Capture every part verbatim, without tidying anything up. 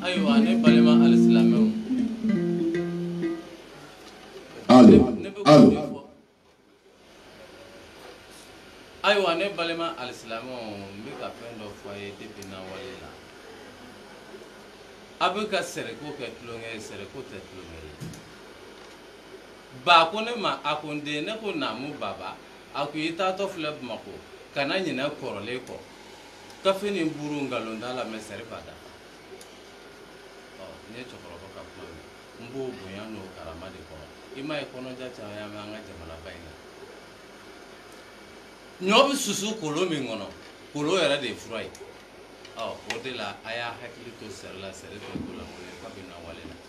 ayiwa ne balima alisilamɛw allo allo ayiwa ne balima alisilamɛw n bɛ ka fɛn dɔ fɔ a ye depuis nawale la a bɛ ka sɛrɛko kɛ tulonkɛ ye sɛrɛko tɛ tulonkɛ ye ba ko ne ma a ko n den ne ko naamu baba a ko i taatɔ filɛ Bamakɔ kana ɲinɛ kɔrɔlen kɔ kafe ni buru ngalon da la mɛ sɛri b'a dafa ɔ n ye cɛkɔrɔba ka kuma mɛn n b'o bonya n'o karama de kɔrɔ i m'a ye kɔnɔja caya bɛ an ka jamanaba in na ɲɔ bɛ susu kolo min kɔnɔ kolo yɛrɛ de ye fura ye ɔ o de la a y'a hakili to sɛri la sɛri tɛ ko la ko ye kabini nawale la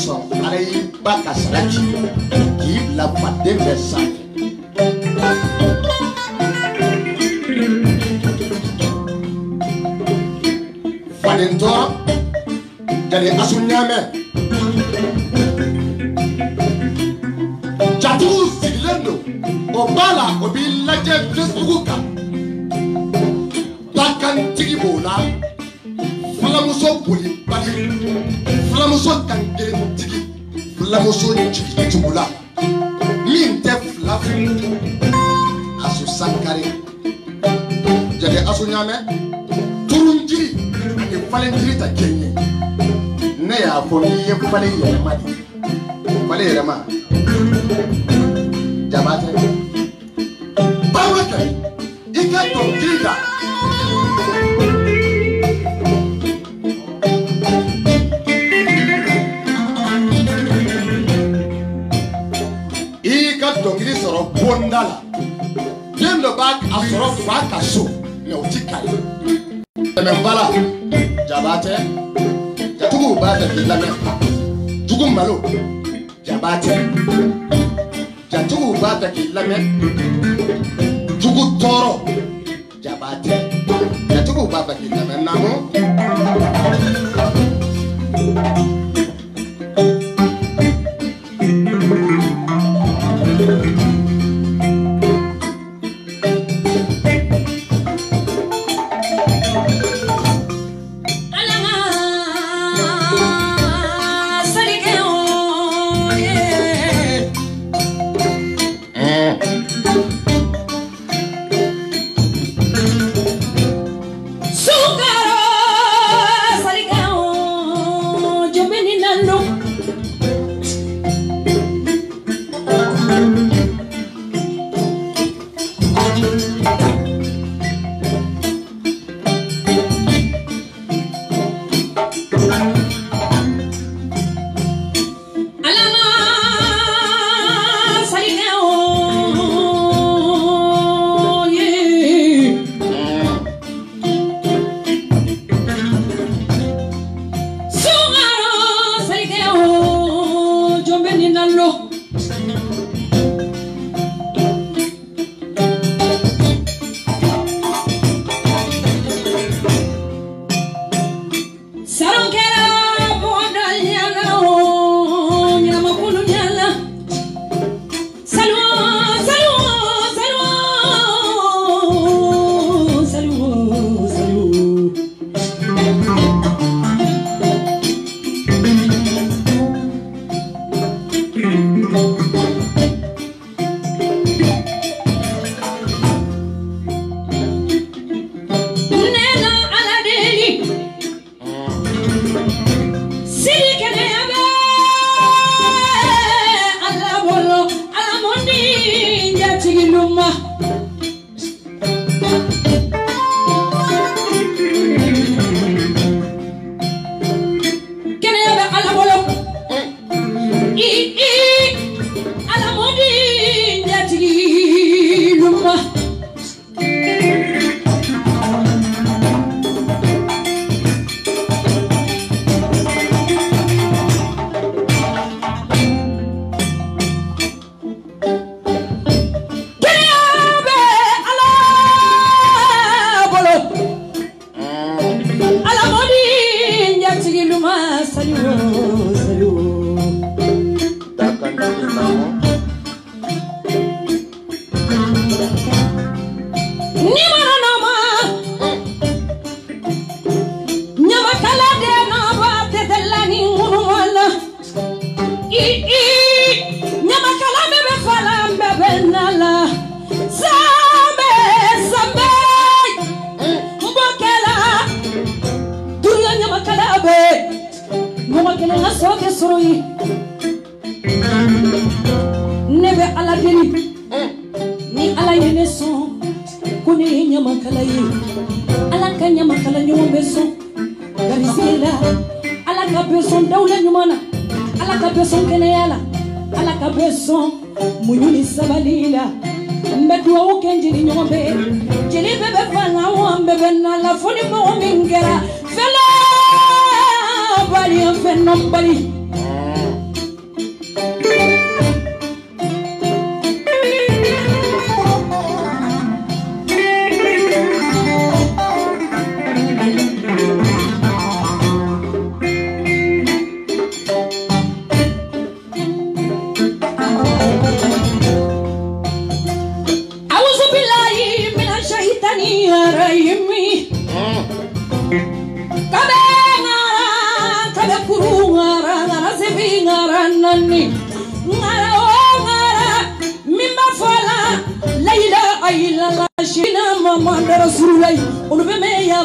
K'i bila faden bɛɛ sanfɛ Jadi asunyame. Jatu sigilendo. Obala obila je Facebook ka. Takan tigi bola. Flamuso poli bali. Flamuso tangere tigi. Flamuso tigi tibula. Min te flafu. Asu sankare. Jadi asunyame. Turunjiri. Ake falendiri ta kenye. Ne ya foni ye fale yerema di. Fale yerema. Jabate. Bawaka. Ika tongirida. Ika tongiri soro bondala. Dendo bak asoro faka so. Ne utikali. Membala. Jabate. Jatugu bata kilame. Jugu malo. Jabate. Jatugu bata kilame. Jugu toro. Jabate. Jatugu bata kilame namo.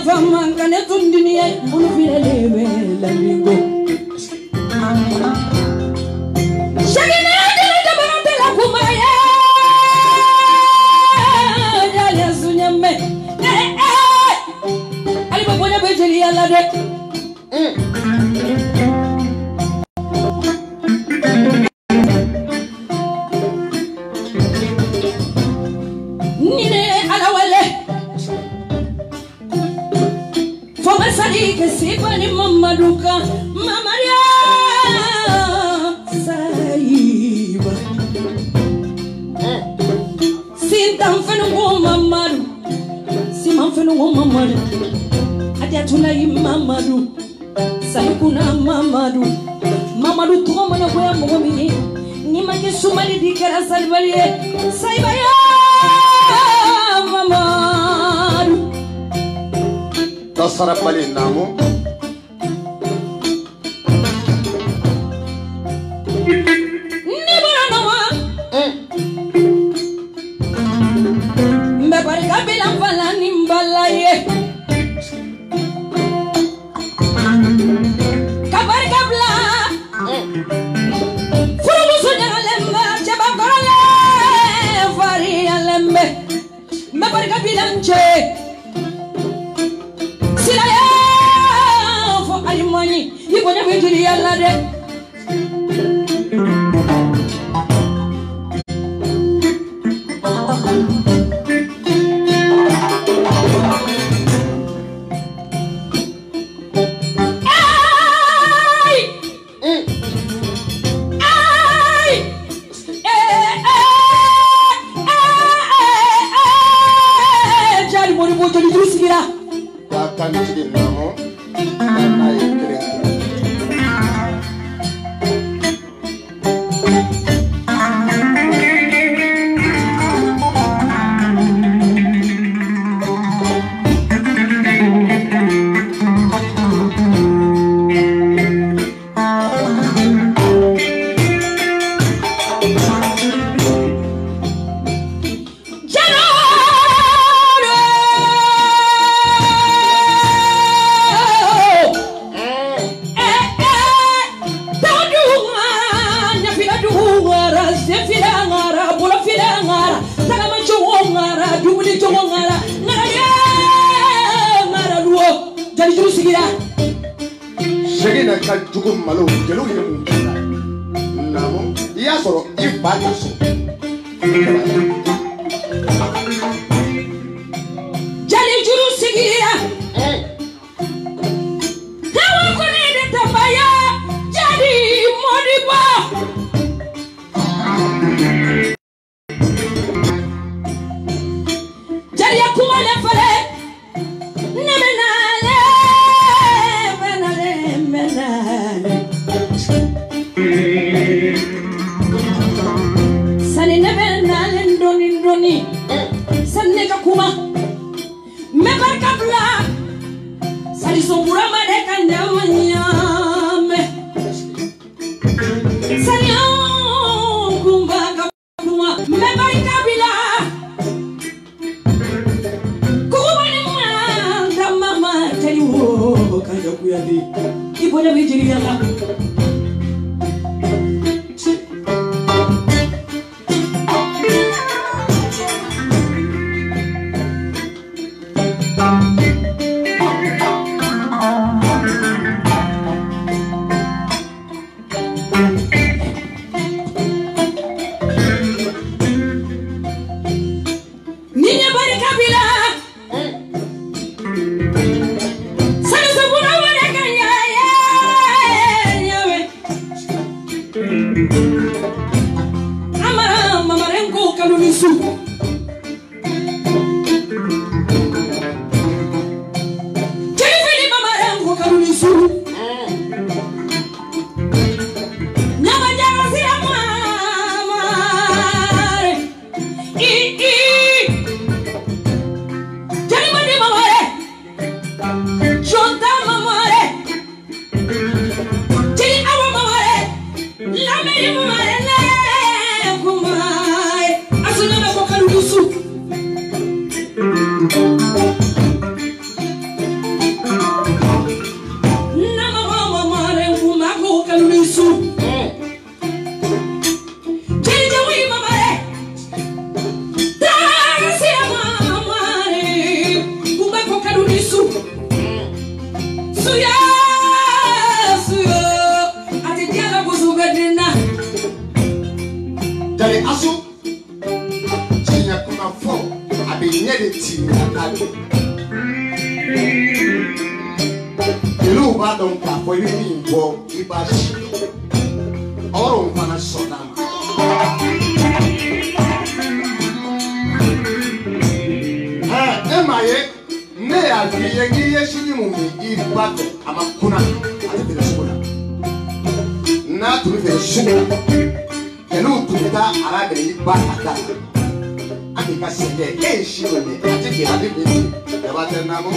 fama kane tundini bunu filele la lingo shagina de de barante la kumaya ya sunyame eh eh ali babona bejeli ala de que sepa ni mamaduka mamaria saiba sintam fenu wo mamadu simam fenu wo mamadu ajatula yi mamadu saikuna mamadu mamadu to mana ko ya mo mini ni make sumali dikara salbaliye saiba ya mamadu tasara pali namo ni bara nama me bari kabila fala ni mbalaye kabari kabla furu musunya lemba chaba korale fari lembe me bari kabila nche Alimani, you gonna be to the Alade. Asunyana kwa kalu Ye asu Chinya kuma fo Abinye de ti Akado Ilu ba don ka for you invo Ibashi Oro mfana sodama Eh, emaye Ne ya viye giye shini mumi Ibate ama kuna Ate vile shukuna Na tumi vile shukuna Kenu tumita arabe ibata kata Amika sende E shirone Ate kira bibi Yabate namo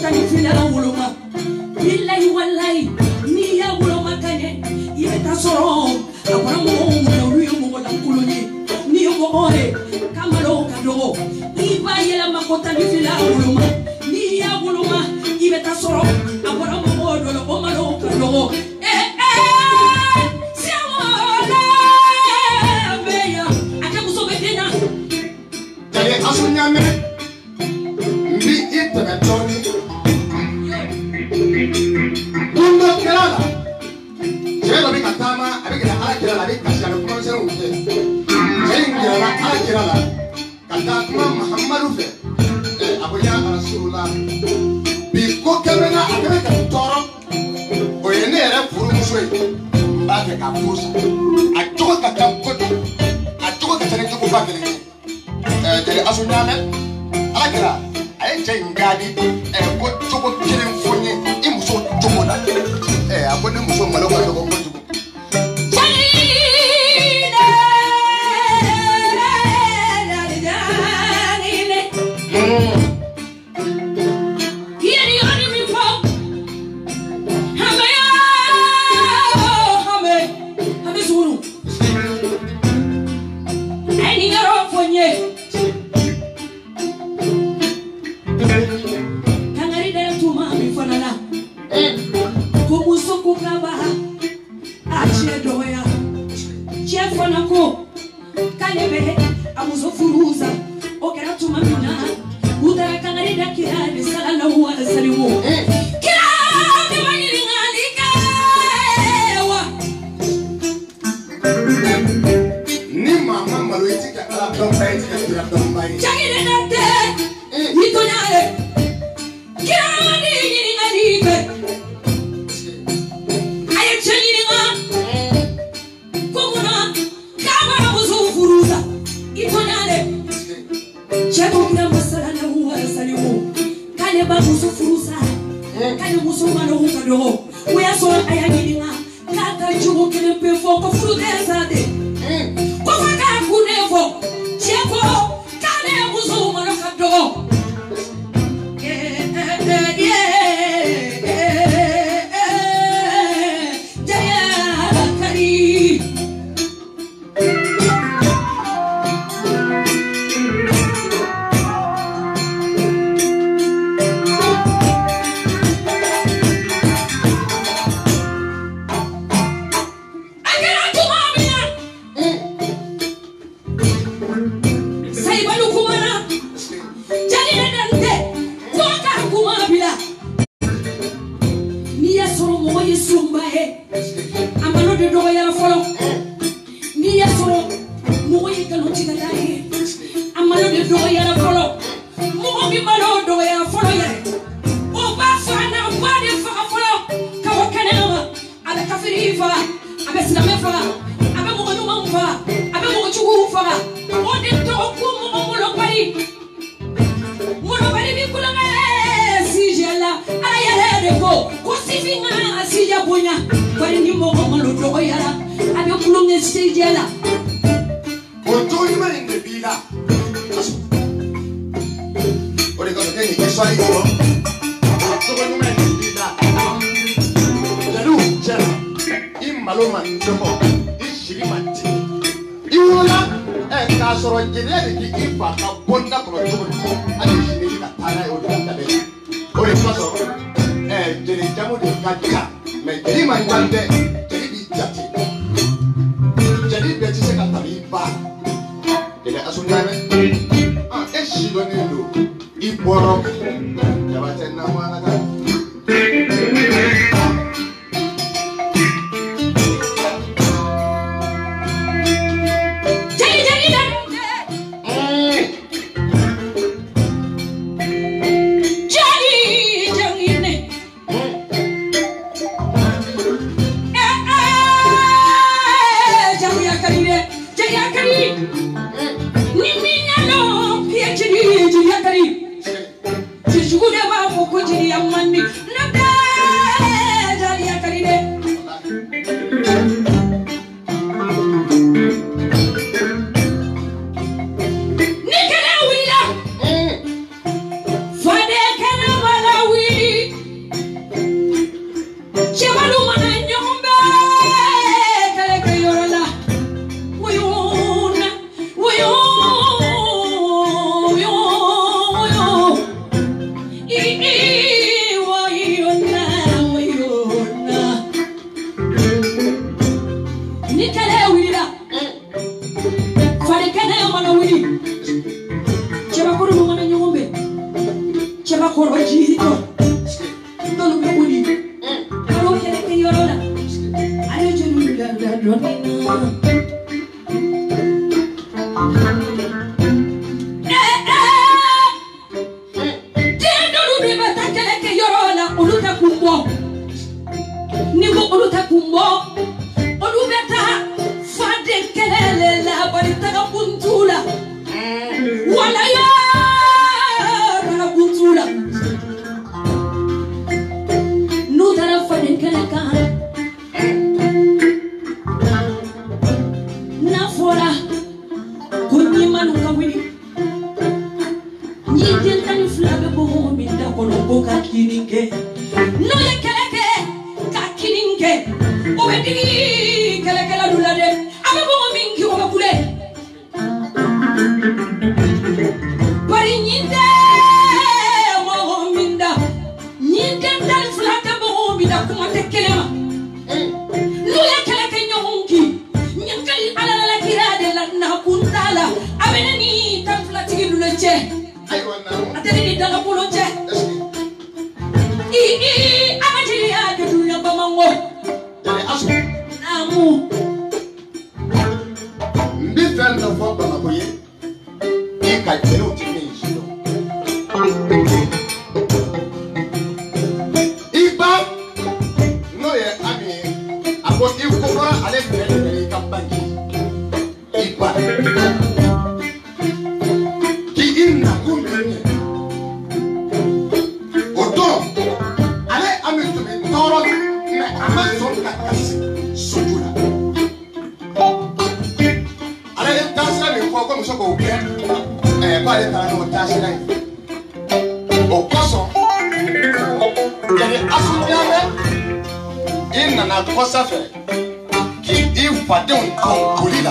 makota ni fila wuluma billahi wallahi ni ya wuluma kanye yeta soro abara mo mo wi mo la kuluni ni mo ore kamalo kado iba yela makota ni fila wuluma ni ya wuluma yeta soro abara mo mo do lo malo kado eh eh siamola beya akamuso bedena tele asunyame mbi itebe toni mundo kelala jelo bi katama abikela ala kelala bi kasana kuma sero unte jayin kelala ala kelala katama muhammadu fe eh abuya rasulullah bi ko kemena akebe ka toro oyene era furu muswe ba ke ka fusa atoko ka ka ko atoko ka tane ko ba kele eh tele asunyame ala kelala ay jayin gadi eh ko toko kelen fonye imuso toko da eh abone muso malo ko toko ko toko Ni Sheba Korojito. Don't be woody. I don't care if you're on. I don't you that running. Nigo uluta kumbo olubeta fade kelele la barita ga kuntula wala ya na kuntula nutara fade keleka na fora kunyi manuka wini ni tentani flabe bo mi da kono boka kininge no ye keleke kininge obedigi kala kala dulade amabo mingi obakule bari nyinde mo minda nyinde dal flaka bo minda kuma tekelema no ya kala kenyo honki nyankali ala la kirade la na kuntala abenani tan flatigi dulache aywa na ateni dala poloche i i amajiri ya dunya bamango asu namu different of what baba boye e ka tero tini jino iba no ye ami abo ikora ale bele kambangi iba ki inna kumene odo ale ami to me toro na amazon ka kasi sojula ale tasira le ko ko so ko ke eh ba le tan no tasira o koso ele asunyame inna na kosa fe ki di fade un ko kulila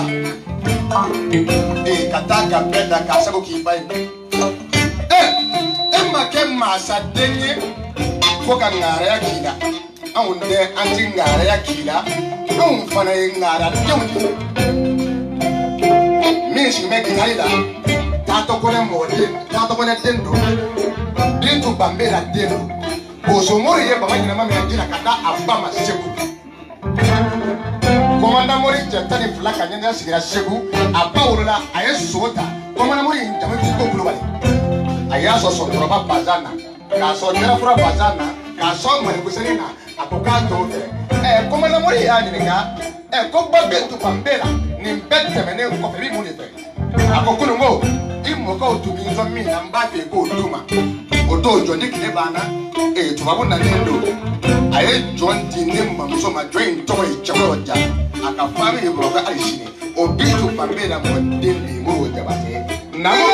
e kataka penda kasako ki bai eh emma ke masa denye ko ka ngara ya kila awon de anti ngara ya kila awon fana ngara yawti min shi me kinalida ta to ko ne mode ta to ko ne dendo dintu bambera dendo boso mori ye baba nyina mama yanjina kata abama seku komanda mori jatani flaka nyanya sigira seku abawula aye sota komanda mori njama ko kulubali aya so so troba bazana ka so tera fura bazana ka so mari kusenina akokanto eh komanda mori ya nyinga eh ko babentu pambela ni mbete mene ko febi munite akokunu ngo imoka otumi nzo mi na mbate ko tuma odojo ndikile bana eh tubabona nendo aye John Dinema musoma join toy chakoja akafami ibroka alishini obitu pambela modeli mo jabate namo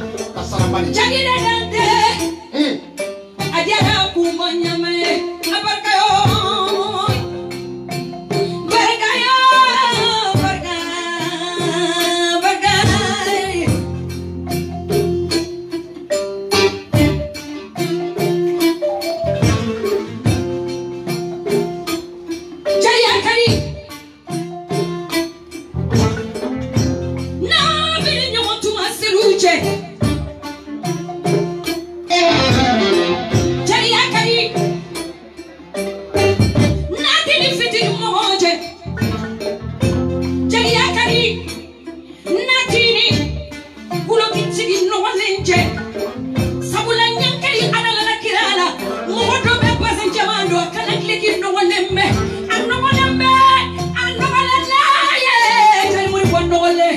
Jagina dante, adiara kumanya me, abara ki no walembe anno walembe anno walala ye tay muri bondo wale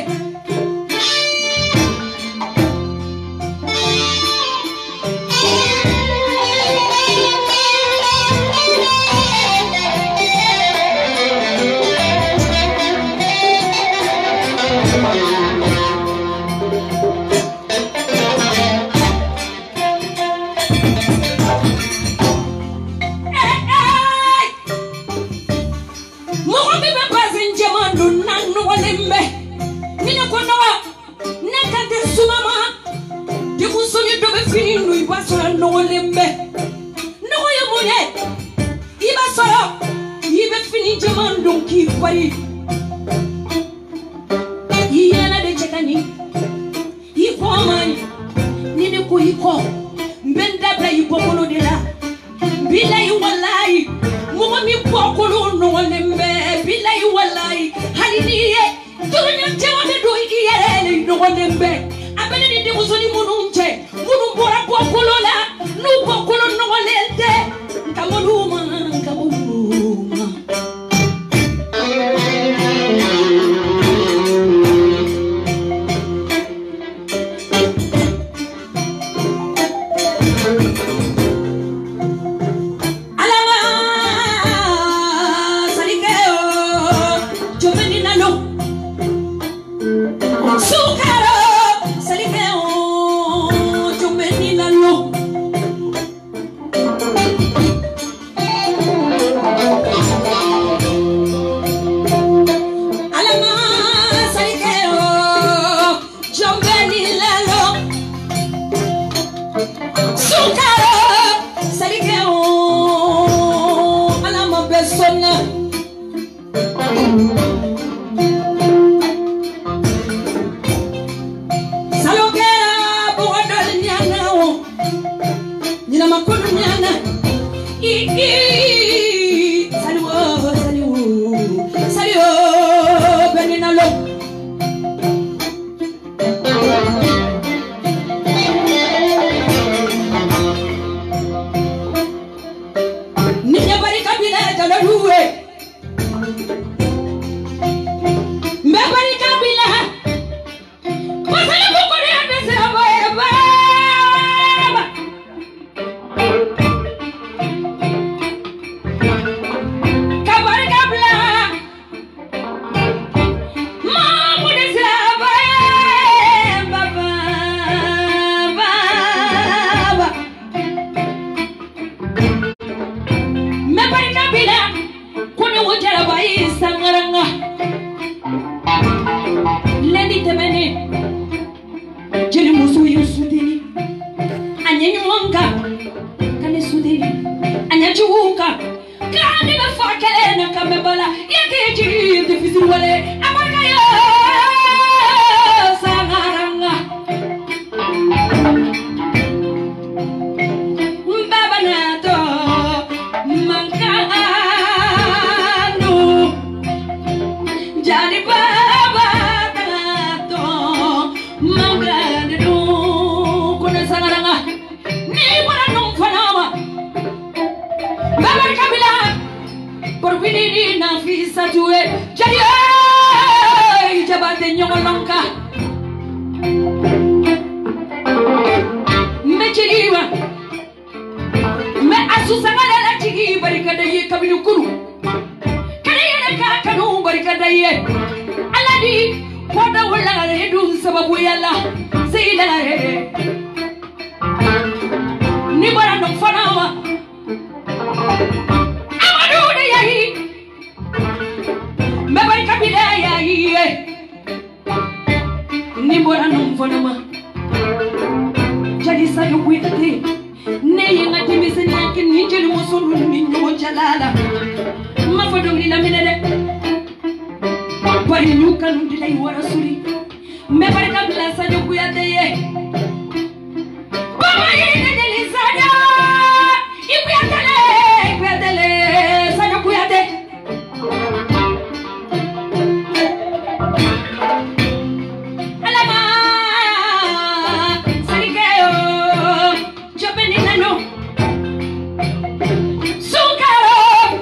no lembe no yo munye iba soro ibe fini jaman don ki kwari yana de chekani iko mani nini ko iko mbenda bla ipokolo de la billahi wallahi mo mi pokolo no lembe billahi wallahi haliliye tunya tewa de do iyere no lembe abene ni de musoni mununche munu bora pokolo la nu pokolo no lente kamoluma kamoluma alama salikeo jomeni nalo sukaro salikeo jomeni nalo Sukaro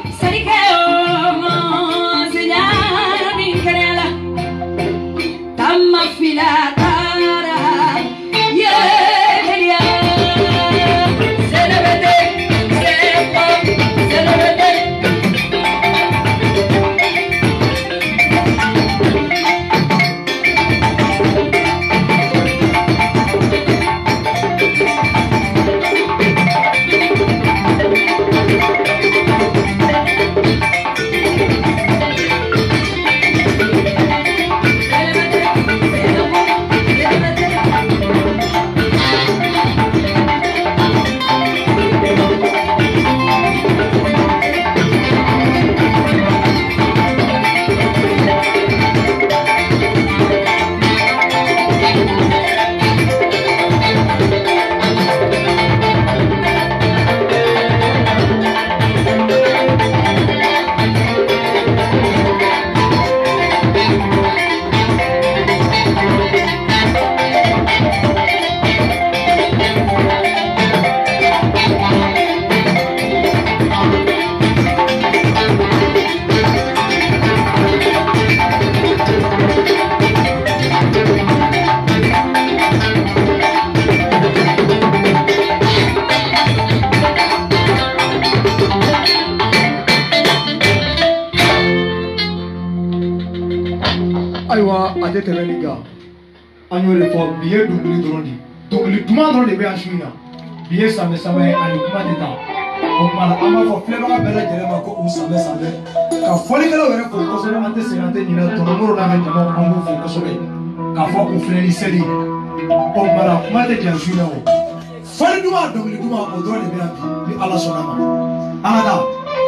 Aïwa, à tes les gars. Annuel effort, bien doublé drondi. Donc le tournoi dans les B H U. Bien ça me savait à l'écoutement d'état. Donc voilà, on va faire fléau à Bella Jerema ou Sabe Sabe. Quand folie que l'on pour causer la matin, c'est l'antenne, il a ton amour dans le temps, on vous fait causer. Quand faut qu'on fait les séries. Donc voilà, on va te dire Julien. Folie du mois, donc le tournoi au droit de B H U. Allah Sonama. Anada.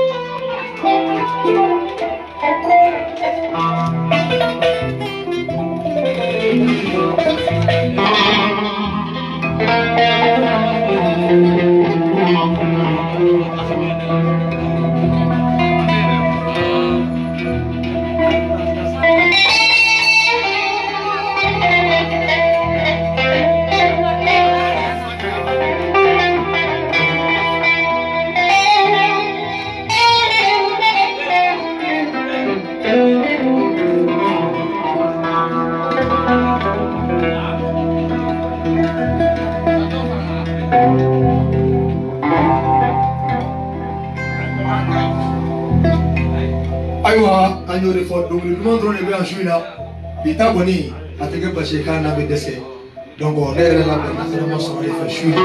Aïwa, agneau de fort, donc le monde on est bien joué là. Il t'a bonné, à te que parce qu'il avait décès. Donc on est là, finalement, ça va les faire chuter.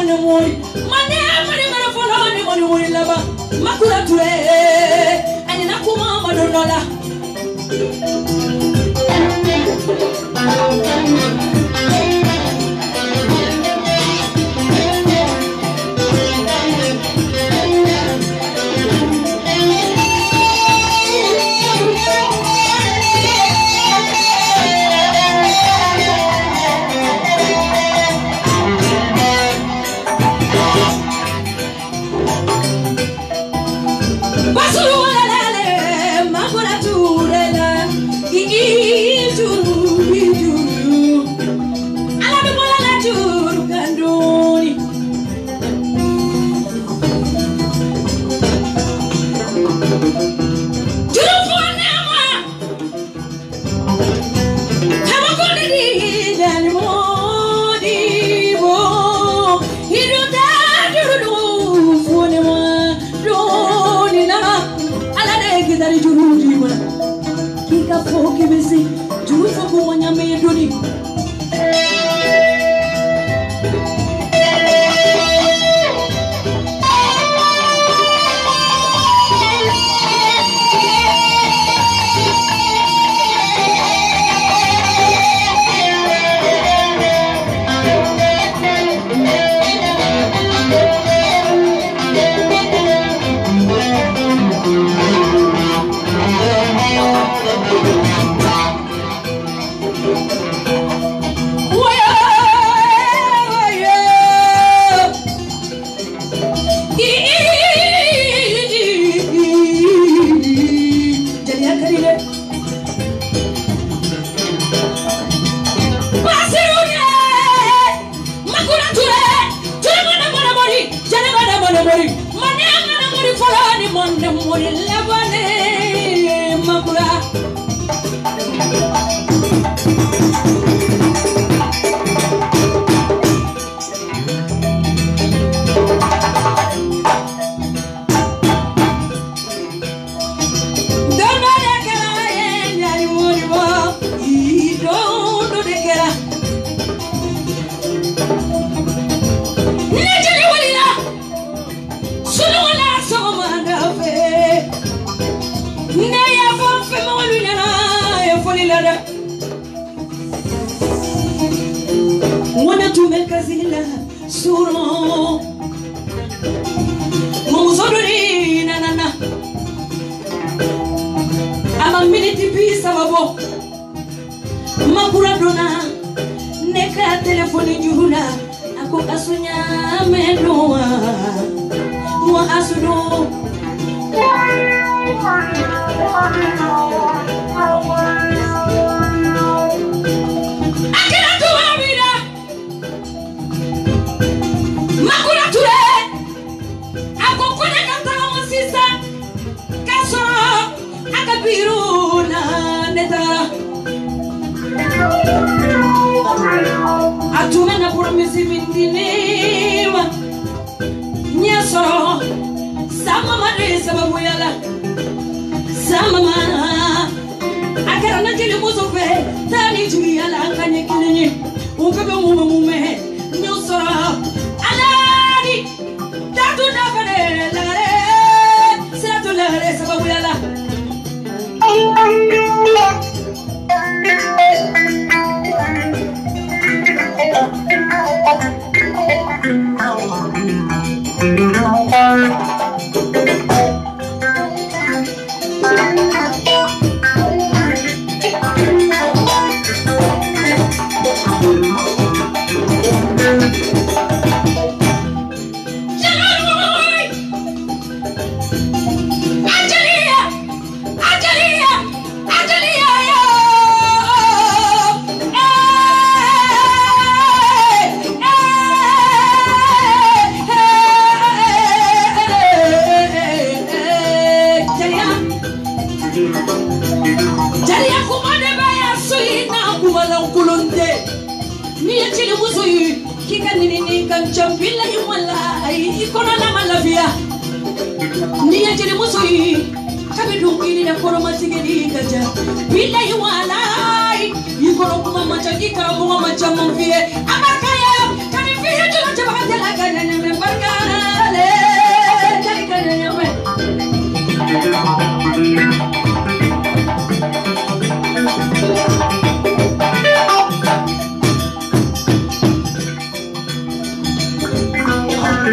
Makura ture, ani Lola. Thank you.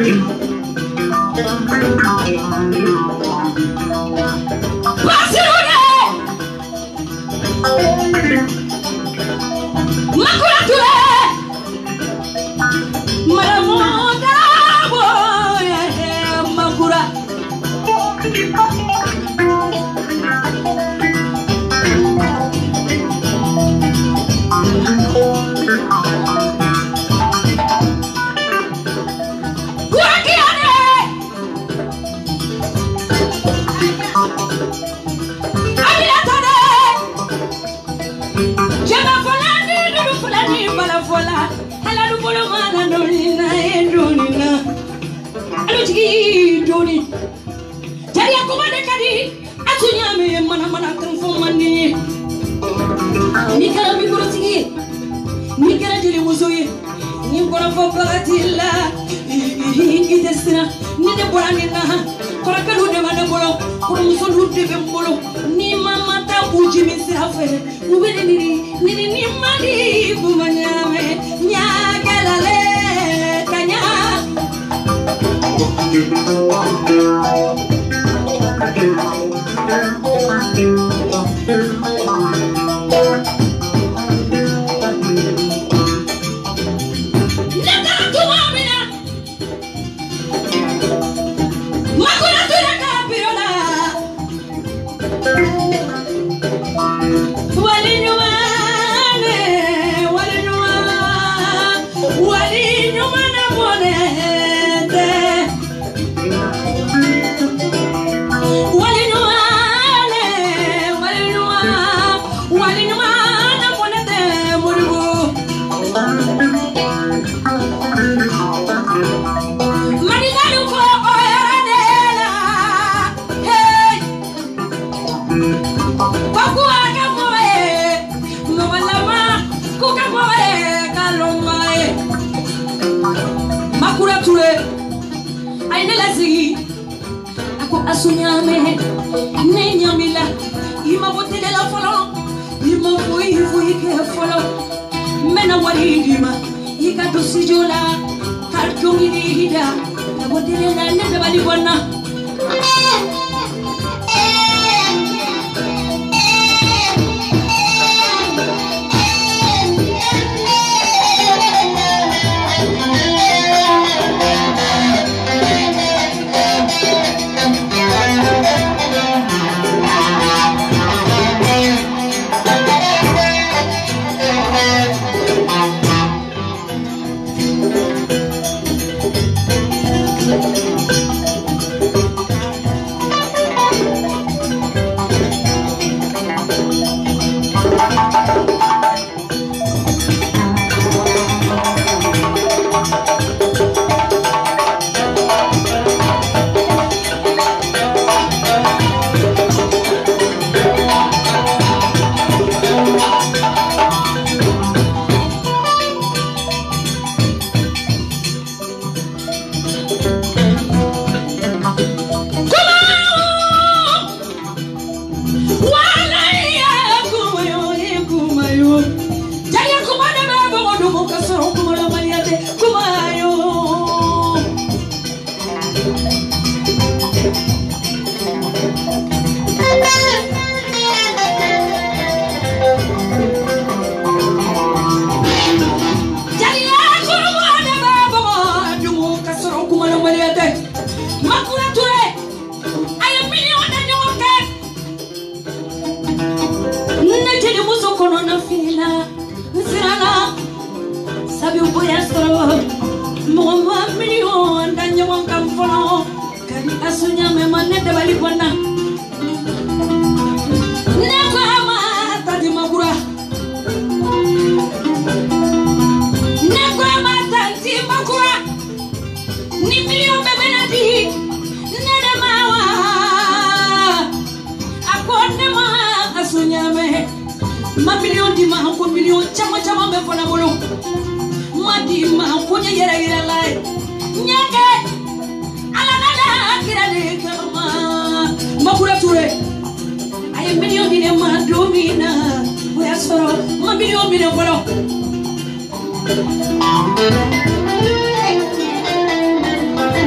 Thank you.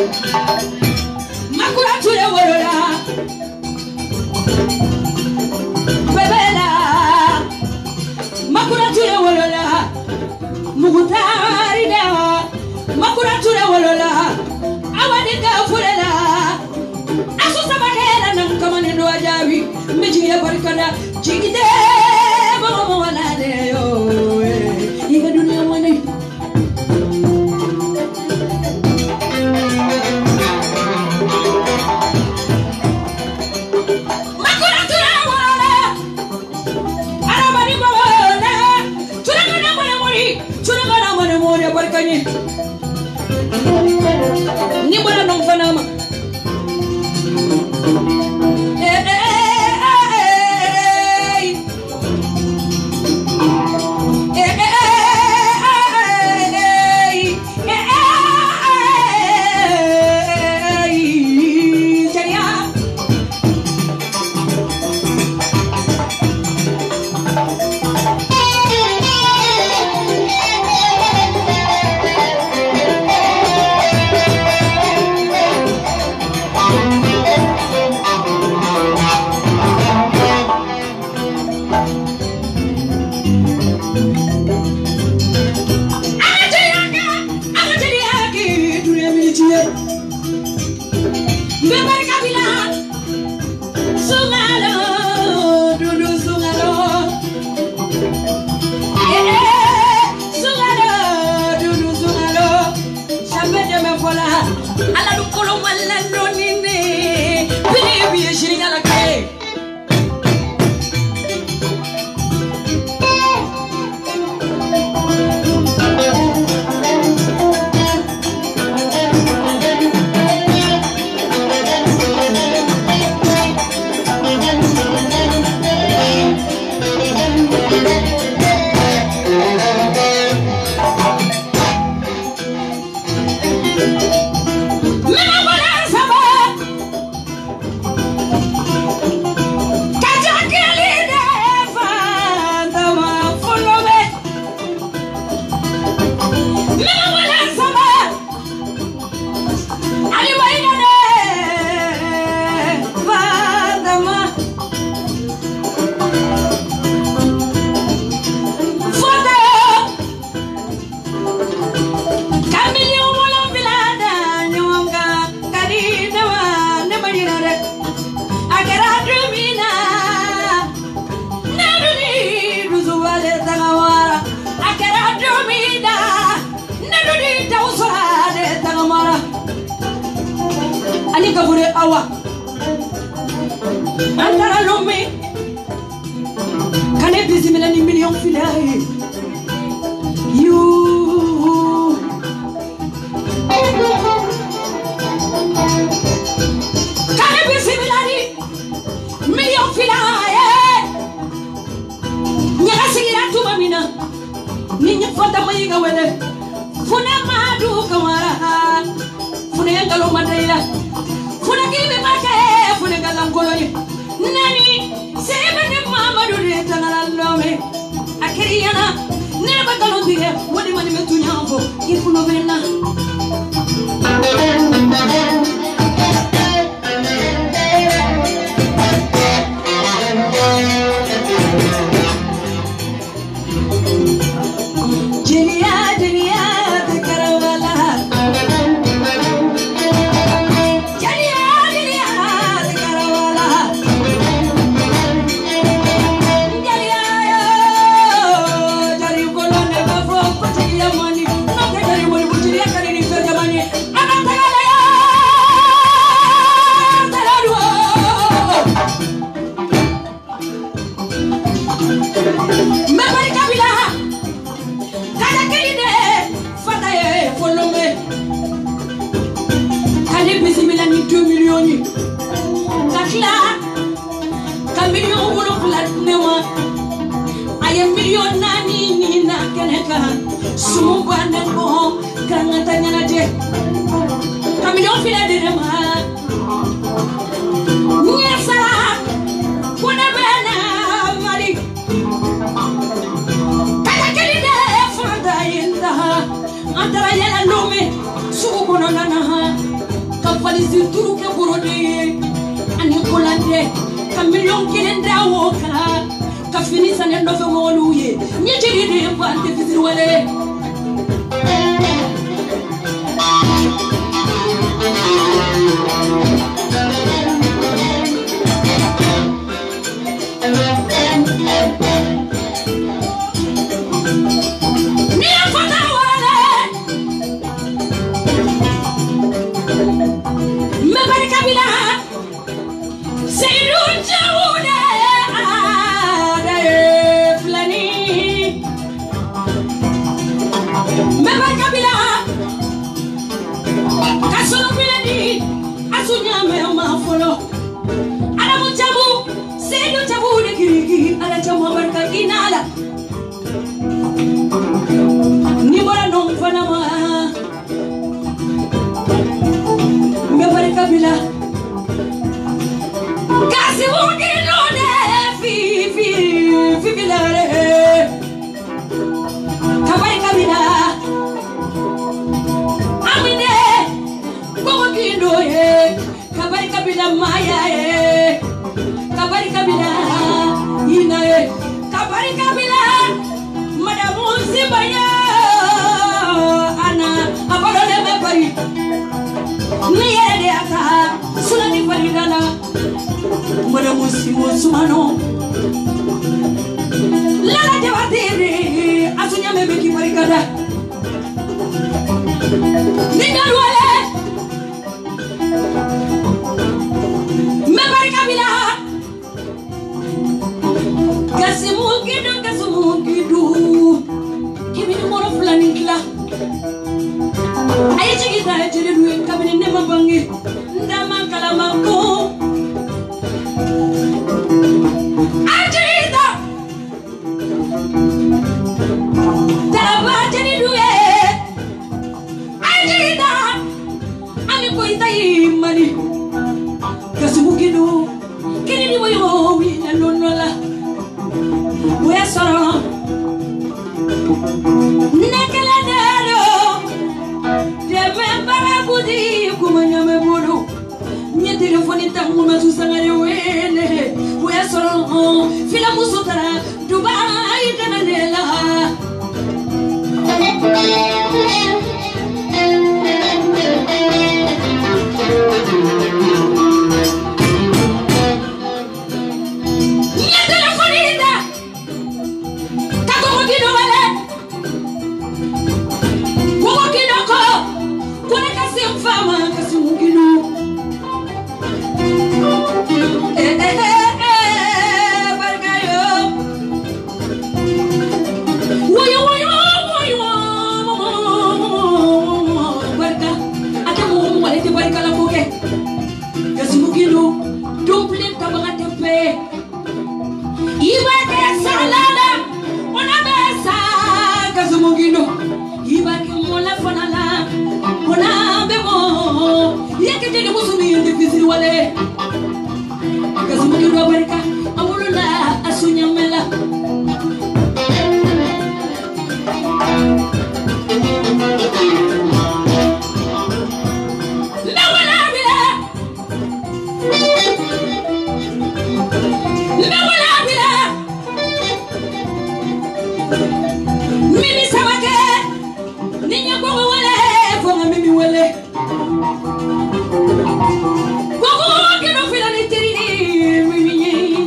Makura ture worola Bebela Makura ture worola Mugutari da Makura ture worola Awadika furela Asu sabakela nam kamane do ajabi Miji ya barkada jigide Mama wana de yo Iga dunia wane Ni bona non fanama eh eh eh eh Ali kabure awa Antara lome Kane bizimela ni million filae You Kane bizimela ni million filae Nyaga sigira tuma mina Ninya fota mayiga wele Funa madu kamara Funa ngalo madaila Funa kibe make funa ngalam koloni Nani sebe ne mama dure tanala lome Akiriyana ne bakalo dire wodi mani metunyambo ifuno bena Jilia jilia te karawala two million Kakla Ka million wulu plat newa Aya million nani ni na keneka Sumba nengo Kanga tanyana je Ka million fila direma Nyesa Kuna bena mari Kaka kelide Fada yenda Antara yela lume Sugu kono nana si turu ke borode ani kolande ka million kelen da woka ka fini sanen do fe woluye ni jiri de pante fisir wale Sumano Lala Javatiri Asunya Mebeki Marikada Ningalwale Mebarika Bila Kasimu Gidu Kasimu Gidu Kimi Moro Flanikla Ayachi Gita Ayachi Dwe Kabini Nema Bangi Ndama Kalamako Mimi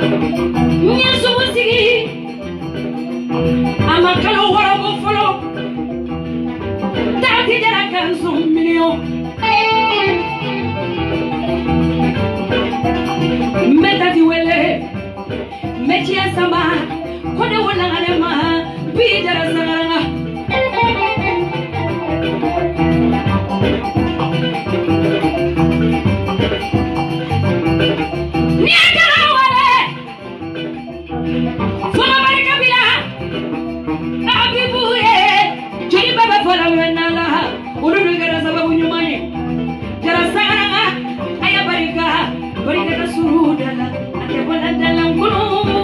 Nyesu musigi amakalo wara bo folo tati jara kanso million meta di wele mechi asama kode wala ngalema bi jara sangaranga Barika, barika suruh dalam, ada bola dalam gulung.